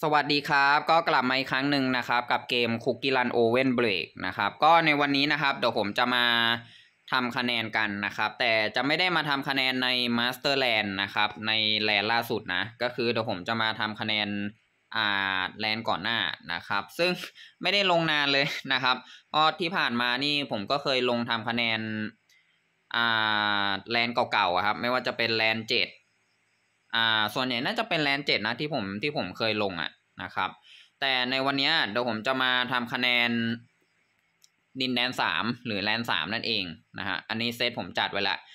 สวัสดีครับก็กลับมาอีกครั้งหนึ่งนะครับกับเกม Cookie Run Oven Break นะครับก็ในวันนี้นะครับเดี๋ยวผมจะมาทำคะแนนกันนะครับแต่จะไม่ได้มาทำคะแนนใน Master Land นะครับในแลนล่าสุดนะก็คือเดี๋ยวผมจะมาทำคะแนนแลนก่อนหน้านะครับซึ่งไม่ได้ลงนานเลยนะครับเพราะที่ผ่านมานี่ผมก็เคยลงทำคะแนนแลนเก่าๆครับไม่ว่าจะเป็นแลน7ส่วนใหญ่น่าจะเป็นแลน7นะที่ผมเคยลงนะครับแต่ในวันนี้เดี๋ยวผมจะมาทำคะแนนดินแดน3หรือแลน3นั่นเองนะฮะอันนี้เซตผมจัดไว้ละ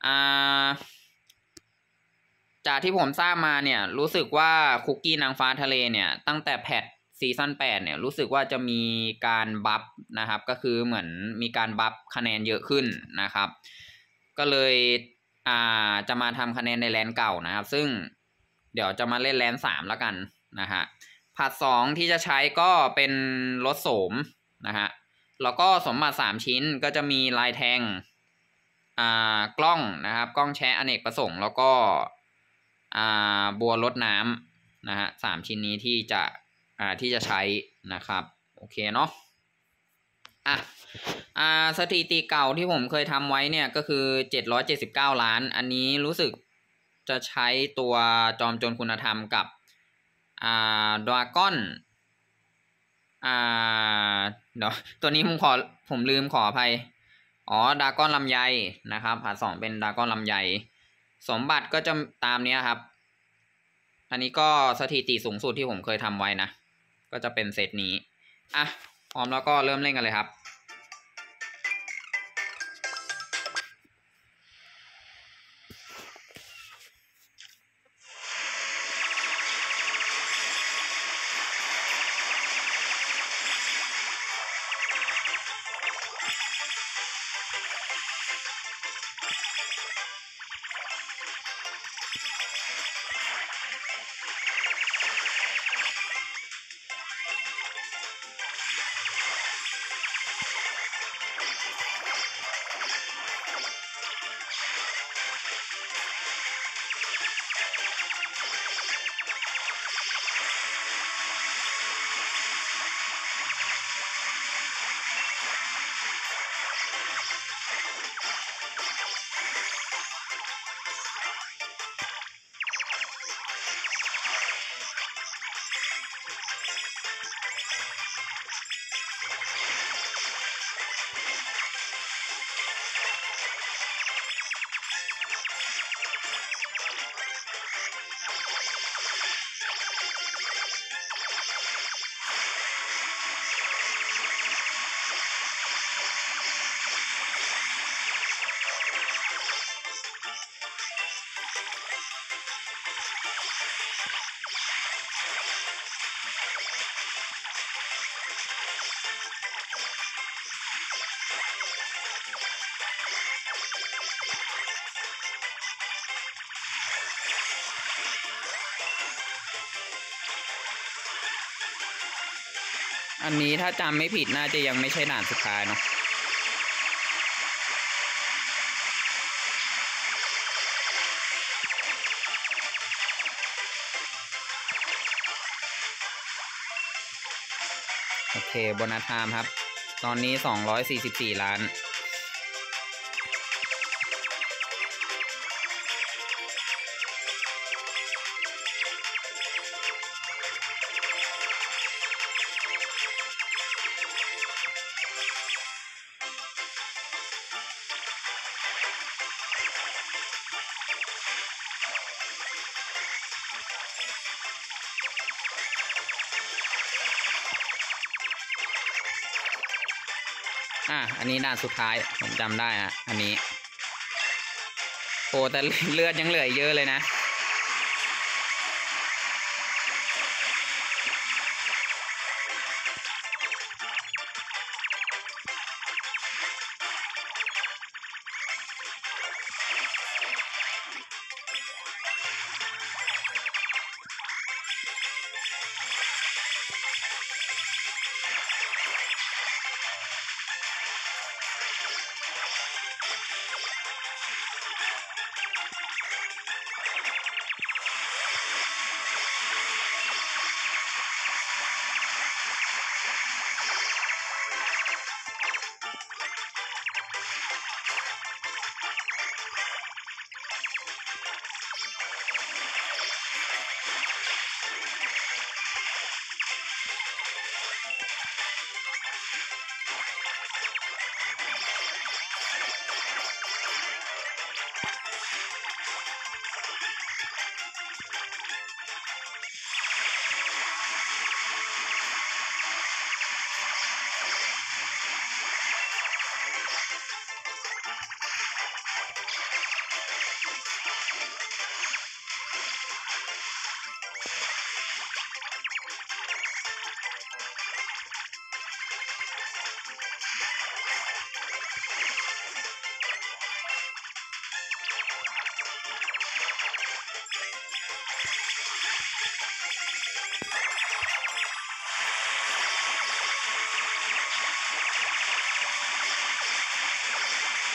จากที่ผมทราบมาเนี่ยรู้สึกว่าคุกกี้นางฟ้าทะเลเนี่ยตั้งแต่แพทซีซั่น8เนี่ยรู้สึกว่าจะมีการบัฟนะครับก็คือเหมือนมีการบัฟคะแนนเยอะขึ้นนะครับก็เลยจะมาทำคะแนนในแลนเก่านะครับซึ่งเดี๋ยวจะมาเล่นแลน3แล้วกันนะฮะผัด2ที่จะใช้ก็เป็นรถโสมนะฮะแล้วก็สมบัติ3ชิ้นก็จะมีลายแทงกล้องนะครับกล้องแชะอเนกประสงค์แล้วก็บัวรดน้ำนะฮะ3ชิ้นนี้ที่จะใช้นะครับโอเคเนาะสถิติเก่าที่ผมเคยทำไว้เนี่ยก็คือ779ล้านอันนี้รู้สึกจะใช้ตัวจอมโจรคุณธรรมกับดราก้อนเดี๋ยวตัวนี้ผมลืมขออภัยดราก้อนลำไยนะครับผา2เป็นดราก้อนลำไยสมบัติก็จะตามนี้ครับอันนี้ก็สถิติสูงสุดที่ผมเคยทำไว้นะก็จะเป็นเซตนี้พร้อมแล้วก็เริ่มเล่นกันเลยครับอันนี้ถ้าจำไม่ผิดน่าจะยังไม่ใช่ด่านสุดท้ายเนาะโอเคโบนัสไทม์ครับตอนนี้244ล้านอันนี้ด่านสุดท้ายผมจำได้อันนี้โอ้แต่เลือดยังเหลือเยอะเลยนะ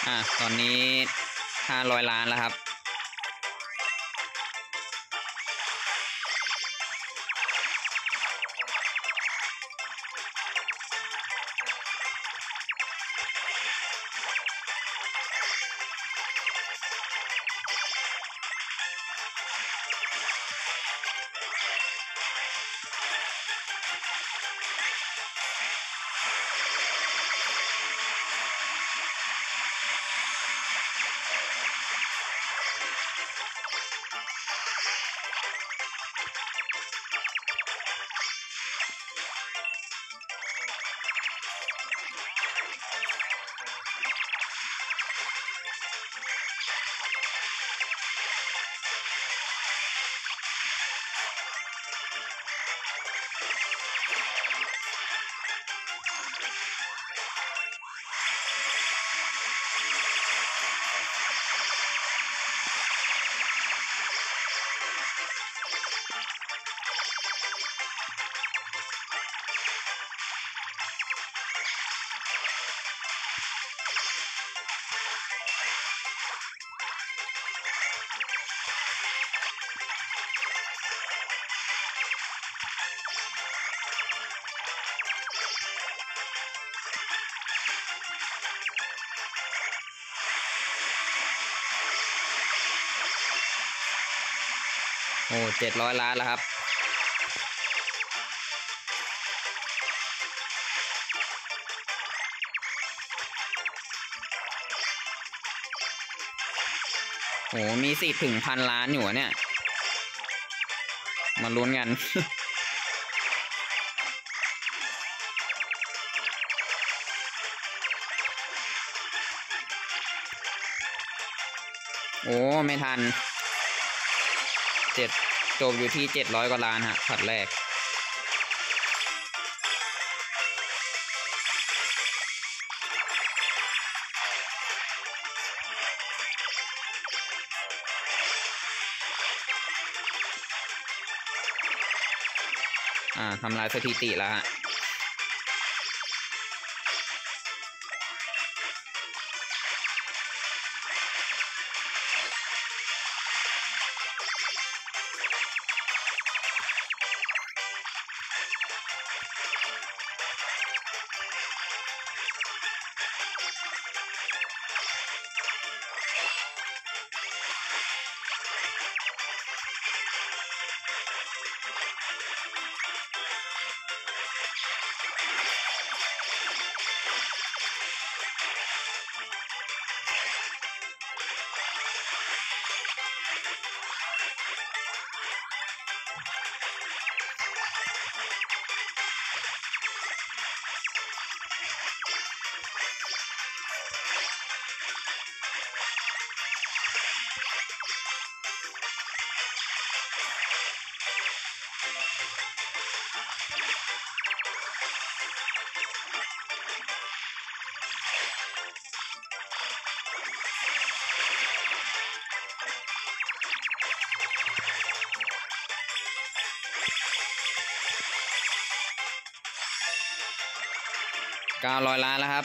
ตอนนี้500 ล้านแล้วครับโอ้700 ล้านแล้วครับโอ้มีสิทธิ์ถึง1,000 ล้านอยู่เนี่ยมาลุ้นกัน โอ้ไม่ทันจบอยู่ที่700 กว่าล้านฮะผัดแรกทำลายสถิติแล้วฮะ900 ล้านแล้วครับ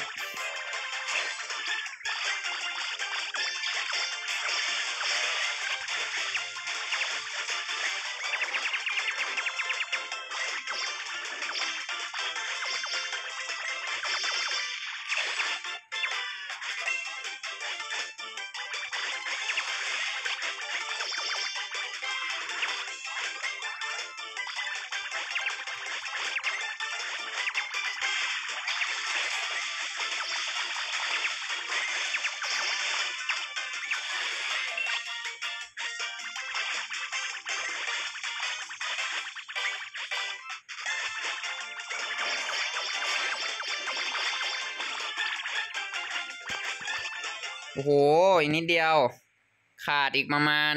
โอ้โหอีกนิดเดียวขาดอีกประมาณ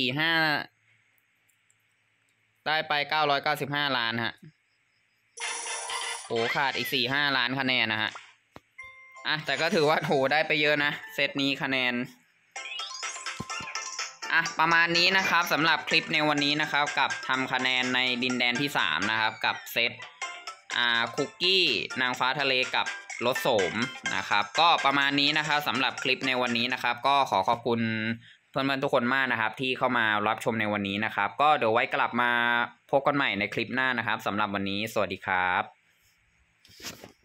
ได้ไป995 ล้านฮะโอ้ขาดอีก4-5 ล้านคะแนนนะฮะแต่ก็ถือว่าโหได้ไปเยอะนะเซตนี้คะแนนประมาณนี้นะครับสำหรับคลิปในวันนี้นะครับกับทำคะแนนในดินแดนที่3นะครับกับเซตคุกกี้นางฟ้าทะเลกับลดโสมนะครับก็ประมาณนี้นะครับสำหรับคลิปในวันนี้นะครับก็ขอขอบคุณเพื่อนๆทุกคนมากนะครับที่เข้ามารับชมในวันนี้นะครับก็เดี๋ยวไว้กลับมาพบกันใหม่ในคลิปหน้านะครับสำหรับวันนี้สวัสดีครับ